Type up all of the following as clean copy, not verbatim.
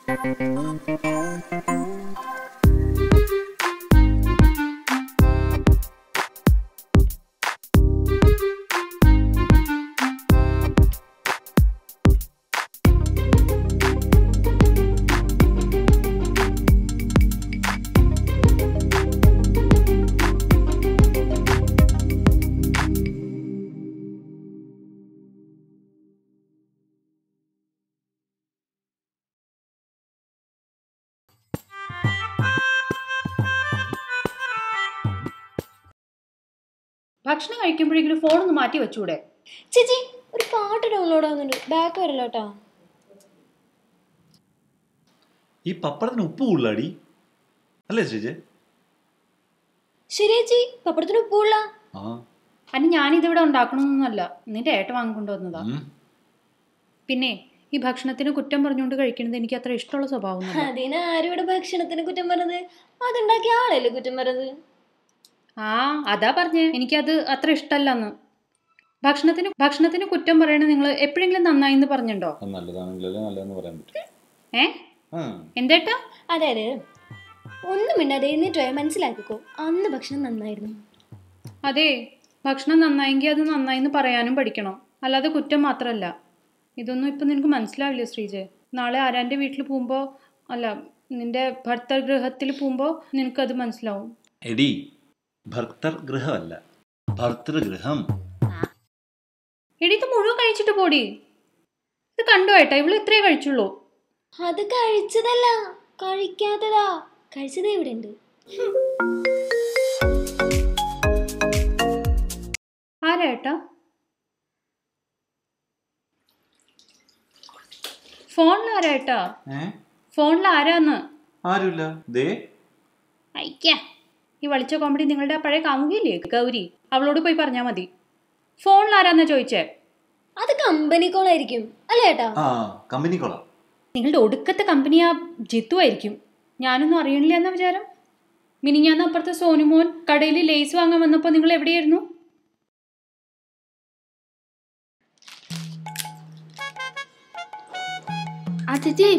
ഭക്ഷണം കഴിക്കുമ്പോഴെങ്കിലും ഫോണൊന്ന് മാറ്റി വെച്ചൂടെ? ചേച്ചി ഒരു പാട്ട് ഡൗൺലോഡ് ആവുന്നുണ്ട്, ബാക്ക് വരല്ലോ കേട്ടോ. ഈ പപ്പടത്തിന് ഉപ്പ് കൂടുതലാടി അല്ലേ ചേച്ചി? ശരി ചേച്ചി, പപ്പടത്തിന് ഉപ്പ് കൂടുതലാ. അനി ഞാനിതിവിടെ ഉണ്ടാക്കണമെന്നല്ല, നിന്റെ ഏട്ട വാങ്ങിക്കൊണ്ട് വന്നതാ. പിന്നെ ഈ ഭക്ഷണത്തിന് കുറ്റം പറഞ്ഞുകൊണ്ട് കഴിക്കുന്നത് എനിക്ക് അത്ര ഇഷ്ടമുള്ള സ്വഭാവം. അതിനാരും ഇവിടെ ഭക്ഷണത്തിന് കുറ്റം പറഞ്ഞത്? അതുണ്ടാക്കിയ ആളല്ലേ കുറ്റം പറഞ്ഞത്. അതാ പറഞ്ഞേ, എനിക്കത് അത്ര ഇഷ്ടല്ലെന്ന്. ഭക്ഷണത്തിന് കുറ്റം പറയണ നിങ്ങൾ എപ്പോഴെങ്കിലും നന്നായി എന്ന് പറഞ്ഞിട്ടുണ്ടോ? എന്തേട്ടാ? അതായത് ഒന്നും മിണ്ടാതെ എന്നിട്ട് മനസ്സിലാക്കിക്കോ, അന്ന് ഭക്ഷണം നന്നായിരുന്നു. അതെ, ഭക്ഷണം നന്നായെങ്കിൽ അത് നന്നായിന്ന് പറയാനും പഠിക്കണം, അല്ലാതെ കുറ്റം മാത്രമല്ല. ഇതൊന്നും ഇപ്പം നിനക്ക് മനസ്സിലാവില്ല ശ്രീജയ്. നാളെ ആരാൻ്റെ വീട്ടിൽ പോകുമ്പോൾ, അല്ല നിന്റെ ഭർത്തൃഗൃഹത്തിൽ പോകുമ്പോൾ നിനക്കത് മനസ്സിലാവും. എടി, ഭർത്തൃഗൃഹമല്ല, ഭർത്തൃഗൃഹം. എടി, ഇത് മുഴുവൻ കഴിച്ചിട്ട് പോടി. ഇത് കണ്ടു ഏട്ടാ, ഇവള് ഇത്രേ കഴിച്ചുള്ളൂ. അത് കഴിച്ചതല്ല, കഴിക്കാത്തതാ. കഴിച്ചത് എവിടെ ഉണ്ട്? ആരാ ഏട്ടാ? ഫോണിൽ ആരാ ഏട്ടാ? ഫോണിൽ ആരാന്ന്? ആരുമില്ല. അയക്കാ, ഈ വളിച്ച കോമഡി നിങ്ങളുടെ ആ പഴയ കാമുകില്ലേ ഗൗരി, അവളോട് പോയി പറഞ്ഞാൽ മതി. ഫോണിൽ ആരാന്നാ ചോദിച്ചേ? അത് കമ്പനി കോളായിരിക്കും അല്ലേ ഏട്ടാ? കമ്പനി കോളാ. നിങ്ങളുടെ ഒടുക്കത്തെ കമ്പനി ആ ജിത്തു ആയിരിക്കും. ഞാനൊന്നും അറിയണില്ല എന്ന വിചാരം. മിനിഞ്ഞാന്ന് അപ്പുറത്തെ സോനുമോൻ കടയിൽ ലേസ് വാങ്ങാൻ വന്നപ്പോൾ നിങ്ങൾ എവിടെയായിരുന്നു? ചേച്ചി.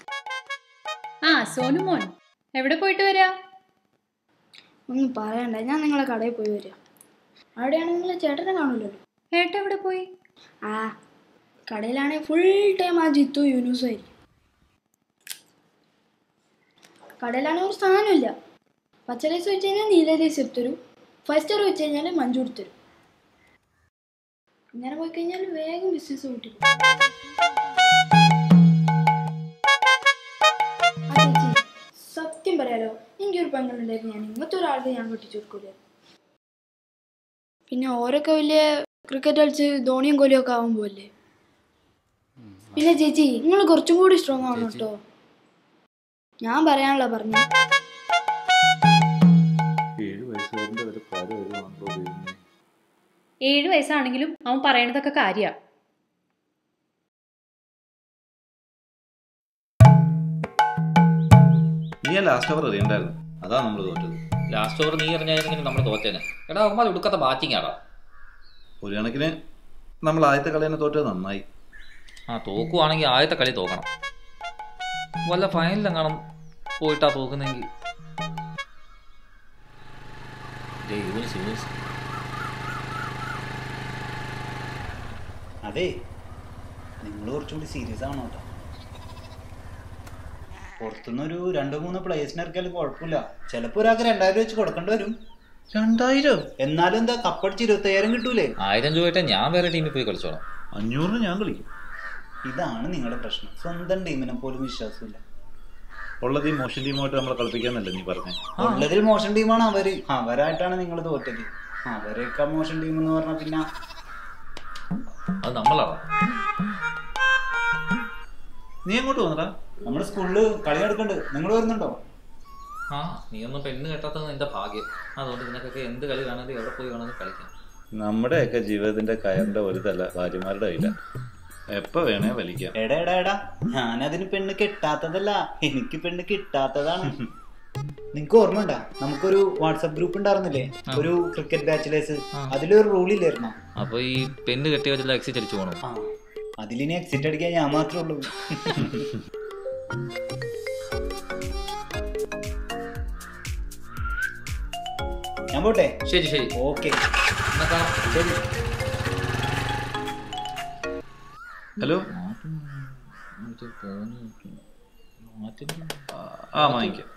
സോനുമോൻ എവിടെ പോയിട്ട് വരാ? ഒന്നും പറയണ്ട, ഞാൻ നിങ്ങളെ കടയിൽ പോയി വരാം. അവിടെയാണ് നിങ്ങളെ ചേട്ടനെ കാണൂലല്ലോ. ഏട്ടൻ എവിടെ പോയി? കടയിലാണെങ്കിൽ ഫുൾ ടൈം ആ ജിത്തു യൂനൂസും ആയിരിക്കും. കടയിലാണെങ്കിൽ ഒരു സ്ഥാനമില്ല. പച്ചലേസ് വെച്ച് കഴിഞ്ഞാൽ നീലലേസ് എടുത്തരും, 5 സ്റ്റാർ വെച്ച് കഴിഞ്ഞാൽ മഞ്ജു എടുത്തരും. ഇങ്ങനെ പോയി കഴിഞ്ഞാൽ വേഗം ബിസിനസ് കൂട്ടി. സത്യം പറയാലോ, എനിക്കൊരു പെങ്ങളുണ്ടായിരുന്നു, ഞാൻ ഇങ്ങനത്തെ ഒരാൾക്ക് ഞാൻ കെട്ടിച്ചു കൊടുക്കൂല. പിന്നെ ഓരൊക്കെ വലിയ ക്രിക്കറ്റ് കളിച്ച് ധോണിയും കോഹ്ലിയും ഒക്കെ ആവുമ്പോൾ അല്ലേ. പിന്നെ ചേച്ചി, നിങ്ങൾ കുറച്ചും കൂടി സ്ട്രോങ് ആവണം കേട്ടോ. ഞാൻ പറയാനുള്ള പറഞ്ഞു. 7 വയസ്സാണെങ്കിലും അവൻ പറയണതൊക്കെ കാര്യ. ലാസ്റ്റ് ഓവർ അറിയണ്ടായിരുന്നു, അതാ നമ്മൾ തോറ്റത്. ലാസ്റ്റ് ഓവർ നീ അറിഞ്ഞായിരുന്നെങ്കിൽ നമ്മൾ തോറ്റേനെ. എടാ അവന്മാർ ഒടുക്കത്തെ ബാറ്റിംഗ് ആടാ. ഒരു കണക്കിന് നമ്മൾ ആദ്യത്തെ കളി തന്നെ തോറ്റത് നന്നായി. തോക്കുവാണെങ്കിൽ ആദ്യത്തെ കളി തോക്കണം. വല്ല ഫൈനലെങ്ങാനും പോയിട്ടാ തോക്കുന്നെങ്കിൽ. അതെ, നിങ്ങൾ കുറച്ചുകൂടി സീരിയസ് ആവണം കേട്ടോ. പുറത്തുനിന്നൊരു 2-3 പ്ലേയേഴ്സിനെ ഇറക്കിയാലും കുഴപ്പമില്ല. ചിലപ്പോൾ ഒരാൾക്ക് 2000 വെച്ച് കൊടുക്കേണ്ടി വരും. 2000? എന്നാലും എന്താ, കപ്പടിച്ച് 25000 കിട്ടൂലേ? 1000 രൂപ ഞാൻ വേറെ ടീമിൽ പോയി കളിച്ചോളാം. 500 ഞാൻ കളിക്കും. ഇതാണ് നിങ്ങളുടെ പ്രശ്നം, സ്വന്തം ടീമിനെ പോലും വിശ്വാസമില്ല. ഉള്ളത് ഈ മോശം ടീമായിട്ട് നമ്മളെ കളിപ്പിക്കാന്നല്ലേ നീ പറഞ്ഞേ? ഉള്ളതിൽ മോശം ടീമാണ് അവരായിട്ടാണ് നിങ്ങൾ തോറ്റത്. അവരേക്കാൾ മോശം ടീം എന്ന് പറഞ്ഞാൽ പിന്നെ അത് നമ്മളാണ്. നീ എങ്ങോട്ട് വന്നടാ? നമ്മുടെ സ്കൂളില് കളി നടക്കണ്ട്, നിങ്ങൾ വരുന്നുണ്ടോ? നീ ഒന്നും പെണ്ണ് കേട്ടാത്തത് നിന്റെ ഭാഗ്യം. അതുകൊണ്ട് നിനക്കൊക്കെ എന്ത് കളി കാണാതെ എവിടെ പോയി വേണമെങ്കിൽ കളിക്കാം. നമ്മുടെയൊക്കെ ജീവിതത്തിന്റെ കയറിന്റെ ഒരു തല ഭാര്യമാരുടെ കയ്യില, എപ്പോ വേണേ വലിക്കാം. എടാ ഞാനതിന് പെണ്ണ് കെട്ടാത്തതല്ല, എനിക്ക് പെണ്ണ് കിട്ടാത്തതാണ്. നിങ്ങക്ക് ഓർമ്മ ഉണ്ടാ, നമുക്കൊരു വാട്സപ്പ് ഗ്രൂപ്പ് ഉണ്ടായിരുന്നില്ലേ, ഒരു ക്രിക്കറ്റ് ബാച്ചിലേഴ്സ്? അതിലൊരു റൂൾ ഇല്ലായിരുന്നോ? അപ്പൊ ഈ പെണ്ണ് കെട്ടിയ എക്സിറ്റ് അടിച്ചു പോകണം. അതിലിനി എക്സിറ്റ് അടിക്കാൻ ഞാൻ മാത്രമേ ഉള്ളൂ. ഞാൻ പോട്ടെ. ശരി ശരി, ഓക്കെ. എന്നാ കാണാം. ശരി. ഹലോ. ആ വാങ്ങിക്കാം.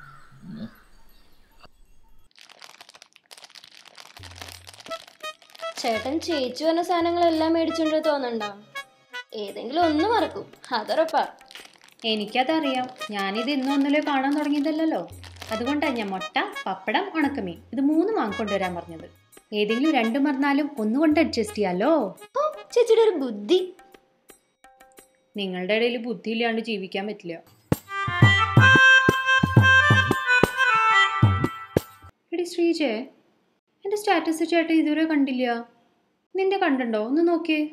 ചേട്ടൻ ചേച്ചി പറഞ്ഞ സാധനങ്ങളെല്ലാം മേടിച്ചോണ്ട് തോന്നണ്ട, ഏതെങ്കിലും ഒന്ന് മറക്കും, അതുറപ്പാ. എനിക്കതറിയാം. ഞാനിത് ഇന്നും ഒന്നിലോ കാണാൻ തുടങ്ങിയതല്ലോ. അതുകൊണ്ടാണ് ഞാൻ മുട്ട, പപ്പടം, ഉണക്കമീൻ ഇത് 3 വാങ്ങിക്കൊണ്ടുവരാൻ പറഞ്ഞത്. ഏതെങ്കിലും 2 മറന്നാലും ഒന്നുകൊണ്ട് അഡ്ജസ്റ്റ് ചെയ്യാലോ. ഓ, ചേച്ചിയുടെ ഒരു ബുദ്ധി. നിങ്ങളുടെ ഇടയിൽ ബുദ്ധി ഇല്ലാണ്ട് ജീവിക്കാൻ പറ്റില്ല. എടി ശ്രീജേ, എൻ്റെ സ്റ്റാറ്റസ് ചേട്ടൻ ഇതുവരെ കണ്ടില്ല. നിന്റെ കണ്ടുണ്ടോ? ഒന്ന് നോക്കിയേ.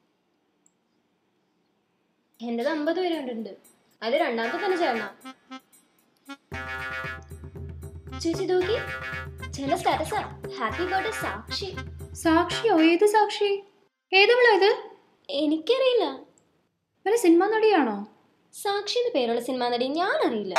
എന്റേത് 50 പേര് കണ്ടിട്ടുണ്ട്. അത് രണ്ടാമത്തെ തന്നെ ചേട്ടനാ. ചേച്ചി നോക്കി, ചില സ്റ്റാറ്റസാ ഹാപ്പി ബർത്ത്ഡേ സാക്ഷി. സാക്ഷിയോ? ഏത് സാക്ഷി? ഏതവളോ ഇത്? എനിക്കറിയില്ല. വല്ല സിനിമ നടിയാണോ? സാക്ഷി എന്ന് പേരുള്ള സിനിമ നടി ഞാൻ അറിയില്ല.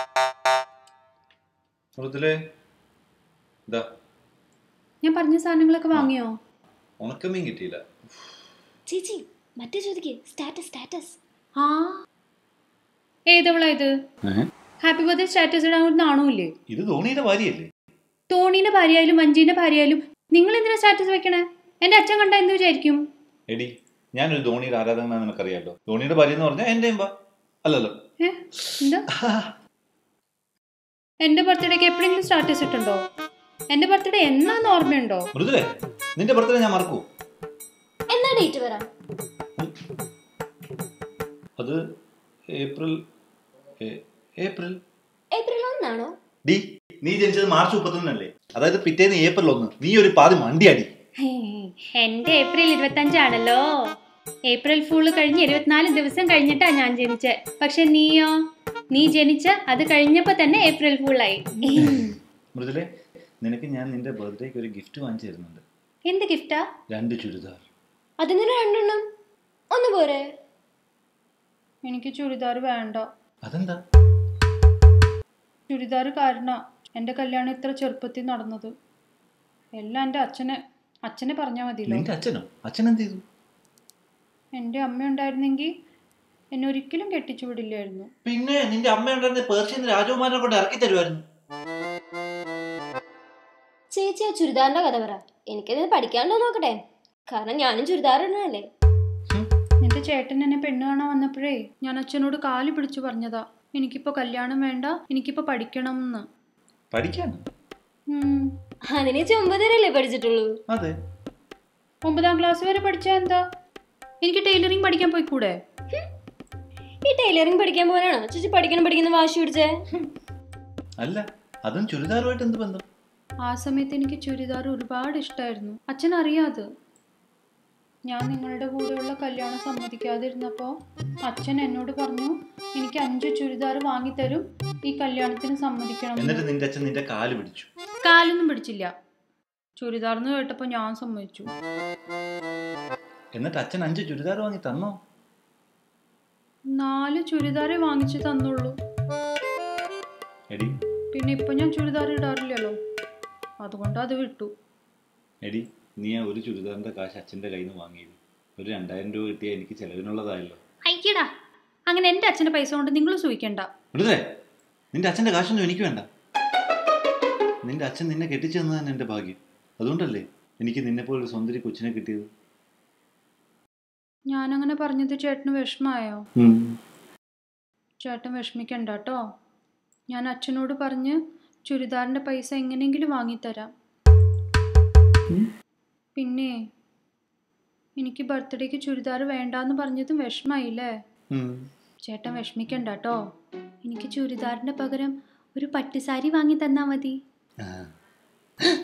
മൃദുലേ, ഇതാ ഞാൻ പറഞ്ഞ സാധനങ്ങളൊക്കെ വാങ്ങിയോ? ഉണക്കമീൻ കിട്ടിയില്ല. ചേച്ചി മറ്റേ ചോദിക്ക്, സ്റ്റാറ്റസ് സ്റ്റാറ്റസ്. ആ, ഏതവളാ ഇത്? ഹാപ്പി ബർത്ത്ഡേ സ്റ്റാറ്റസ് ഇടാൻ ഒരു നാണമില്ലേ? ഇത് ധോണിയുടെ ഭാര്യയല്ലേ? തോണീന്റെ ഭാര്യയായാലും വഞ്ചീന്റെ ഭാര്യയായാലും നിങ്ങൾ എന്തിനാ സ്റ്റാറ്റസ് വെക്കണേ? എന്റെ അച്ഛൻ കണ്ട എന്ത് വിചാരിക്കും? എടി, ഞാനൊരു ധോണിയുടെ ആരാധകനാണെന്ന് നിനക്കറിയാലോ. ധോണിയുടെ ഭാര്യ എന്ന് പറഞ്ഞാൽ എന്റെ അല്ലല്ലോ. എന്താ? എന്റെ ബർത്ത്ഡേക്ക് എപ്പോഴെങ്കിലും സ്റ്റാറ്റസ് ഇട്ടുണ്ടോ? എന്റെ ബർത്ത്ഡേ എന്നാന്ന് ഓർമ്മയുണ്ടോ? മൃദുലേ, നിന്റെ ബർത്ത്ഡേ ഞാൻ മറക്കൂ? എന്നാ ഡേറ്റ് പറ. അത് ഏപ്രിൽ ഏപ്രിൽ ഏപ്രിൽ 1 ഡി, നീ ജനിച്ചത് മാർച്ച് 31 അതായത് പിറ്റേന്ന് ഏപ്രിൽ 1. നീ ഒരു പാതി മണ്ടിയാടി. എന്റെ ഏപ്രിൽ 25 ആണല്ലോ. ഏപ്രിൽ ഫൂള് കഴിഞ്ഞ് 24 ദിവസം കഴിഞ്ഞിട്ടാ ഞാൻ ജനിച്ചേ. പക്ഷെ നീയോ? നീ ജനിച്ച അത് കഴിഞ്ഞപ്പോ തന്നെ ഏപ്രിൽ ഫൂളായി. മൃദുലേ, നിനക്ക് ഞാൻ നിന്റെ ബർത്ത്ഡേക്ക് ഒരു ഗിഫ്റ്റ് വാങ്ങിച്ചു തരുന്നുണ്ട്. എന്ത് ഗിഫ്റ്റാ? 2 ചുരിദാർ. അതിന് 2 എണ്ണം ഒന്ന് പോരെ? എനിക്ക് ചുരിദാർ വേണ്ട. അതെന്താ? ചുരിദാർ കാരണ എന്റെ കല്യാണം ഇത്ര ചെറുപ്പത്തിൽ നടന്നത്. എല്ലാം എന്റെ അച്ഛനെ പറഞ്ഞാൽ മതിയല്ലോ. നിന്റെ അച്ഛനോ? അച്ഛൻ എന്ത് ചെയ്തു? എന്റെ അമ്മ ഉണ്ടായിരുന്നെങ്കിൽ എന്നെ ഒരിക്കലും കെട്ടിച്ചു വിടില്ലായിരുന്നു. പിന്നെ നിന്റെ അമ്മ ഉണ്ടായിരുന്ന പേർഷ്യൻ രാജകുമാരനെ കൊണ്ട് ഇറക്കി തരുമായിരുന്നു. ചേച്ചി ആ ചുരിദാറിന്റെ കഥ പറ, എനിക്കത് പഠിക്കാണ്ടോ നോക്കട്ടെ, കാരണം ഞാനും ചുരിദാർ ഇടുന്നതല്ലേ. നിന്റെ ചേട്ടൻ എന്നെ പെണ്ണ് കാണാൻ വന്നപ്പോഴേ ഞാൻ അച്ഛനോട് കാല് പിടിച്ചു പറഞ്ഞതാ, എനിക്കിപ്പോ കല്യാണം വേണ്ട, എനിക്കിപ്പോ പഠിക്കണം എന്ന്. പഠിക്കാനോ? അതിനെ 9 വരെയല്ലേ പഠിച്ചിട്ടുള്ളൂ? അതെ. 9ാം ക്ലാസ് വരെ പഠിച്ചാ എന്താ? എനിക്ക് ടൈലറിങ് പഠിക്കാൻ പോയിക്കൂടെ? ഈ ടൈലറിങ് പഠിക്കാൻ പോകാനാണോ ചേച്ചി പഠിക്കണം വാശി പിടിച്ചേ? അല്ല, അതും ചുരിദാറുമായിട്ട് എന്ത് ബന്ധം? ആ സമയത്ത് എനിക്ക് ചുരിദാർ ഒരുപാട് ഇഷ്ടമായിരുന്നു. അച്ഛൻ അറിയാതെ. ഞാൻ നിങ്ങളുടെ കൂടെയുള്ള കല്യാണം സമ്മതിക്കാതിരുന്നപ്പോൾ അച്ഛൻ എന്നോട് പറഞ്ഞു, എനിക്ക് 5 ചുരിദാർ വാങ്ങിത്തരും, ഈ കല്യാണത്തിന് സമ്മതിക്കണം. എന്നിട്ട് നിന്റെ അച്ഛൻ നിന്റെ കാല് പിടിച്ചു? കാലൊന്നും പിടിച്ചില്ല. ചുരിദാർന്ന് കേട്ടപ്പോൾ ഞാൻ സമ്മതിച്ചു. എന്നിട്ട് അച്ഛൻ 5 ചുരിദാർ വാങ്ങി തന്നോ? 4 ചുരിദാറേ വാങ്ങിച്ചു തന്നുള്ളൂ. എടി, പിന്നെ ഇപ്പൊ ഞാൻ ചുരിദാർ ഇടാറില്ലല്ലോ, അതുകൊണ്ട് അത് വിട്ടു. എടി, നീ ആ ഒരു ചുരിദാറിന്റെ കാശ് അച്ഛൻ്റെ കയ്യിൽ നിന്ന് വാങ്ങിയത്. ഒരു 2000 രൂപ കിട്ടിയാൽ എനിക്ക് ചെലവിനുള്ളതായല്ലോ. അയക്കടാ, അങ്ങനെ എൻ്റെ അച്ഛൻ്റെ പൈസ കൊണ്ട് നിങ്ങൾ സൂഹിക്കണ്ട. മൃദുലേ, നിന്റെ അച്ഛൻ്റെ കാശൊന്നും എനിക്ക് വേണ്ട. നിന്റെ അച്ഛൻ നിന്നെ കെട്ടിച്ചു തന്നത് തന്നെ എൻ്റെ ഭാഗ്യം. അതുകൊണ്ടല്ലേ എനിക്ക് നിന്നെപ്പോലൊരു സുന്ദരി കൊച്ചിനെ കിട്ടിയത്. ഞാനങ്ങനെ പറഞ്ഞത് ചേട്ടന് വിഷമായോ? ചേട്ടൻ വിഷമിക്കണ്ട കേട്ടോ. ഞാൻ അച്ഛനോട് പറഞ്ഞ് ചുരിദാറിൻ്റെ പൈസ എങ്ങനെയെങ്കിലും വാങ്ങിത്തരാം. പിന്നെ എനിക്ക് ബർത്ത്ഡേക്ക് ചുരിദാർ വേണ്ടാന്ന് പറഞ്ഞതും വിഷമായില്ലേ? ചേട്ടൻ വിഷമിക്കണ്ട കേട്ടോ. എനിക്ക് ചുരിദാറിൻ്റെ പകരം ഒരു പട്ടുസാരി വാങ്ങി തന്നാ മതി.